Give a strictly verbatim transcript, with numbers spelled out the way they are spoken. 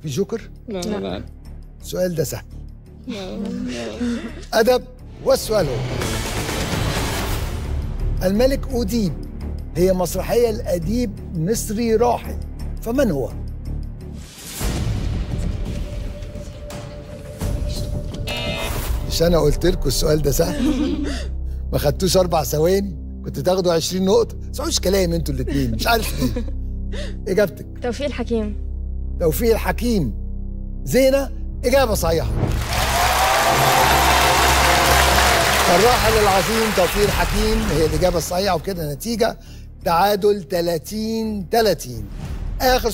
في جوكر؟ لا لا. السؤال ده سهل. لا. أدب، والسؤال هو: الملك أوديب هي مسرحية لأديب مصري راحل، فمن هو؟ مش أنا قلت لكم السؤال ده سهل؟ ما خدتوش أربع ثواني؟ كنت تاخدوا عشرين نقطة. ما تسمعوش كلام أنتوا الاتنين، مش عارف ليه. إجابتك؟ توفيق الحكيم. توفيق الحكيم. زينة، إجابة صحيحة. الراحل العظيم توفيق الحكيم هي الإجابة الصحيحة، وكده نتيجة تعادل ثلاثين ثلاثين. آخر